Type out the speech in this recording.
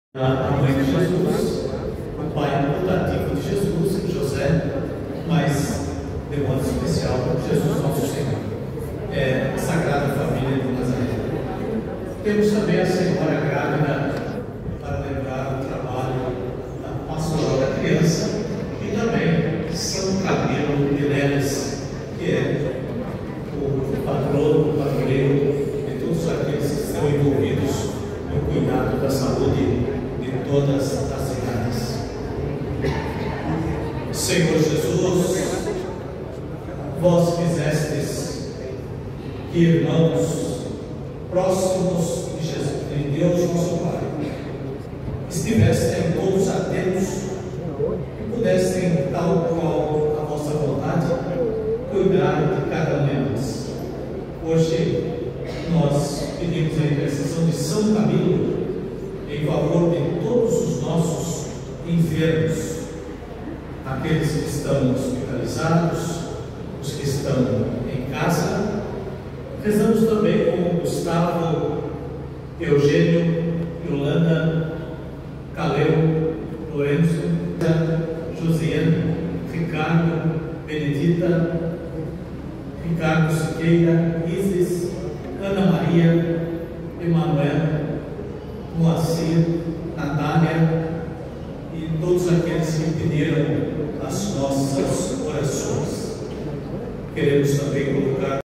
A mãe de Jesus, o pai putativo de Jesus, José, mas de modo especial, Jesus Nosso Senhor, a Sagrada Família de Nazaré. Temos também a Senhora grávida para lembrar o trabalho da Pastoral da Criança e também São Camilo de Neves, que é o patrono, o padroeiro de todos aqueles que estão envolvidos no cuidado da saúde de todas as cidades. Senhor Jesus, vós quisestes que irmãos próximos de Jesus, de Deus nosso Pai, estivessem todos atentos e pudessem, tal qual a vossa vontade, cuidar de cada um de nós. Hoje nós pedimos a intercessão de São Camilo em favor de todos os nossos enfermos, aqueles que estão hospitalizados, os que estão em casa. Rezamos também com Gustavo, Eugênio, Yolanda, Caleu, Lourenço, Josiane, Ricardo, Benedita, Ricardo Siqueira, Isis, Ana Maria, Emanuel, Moacir, Natália e todos aqueles que pediram as nossas orações. Queremos também colocar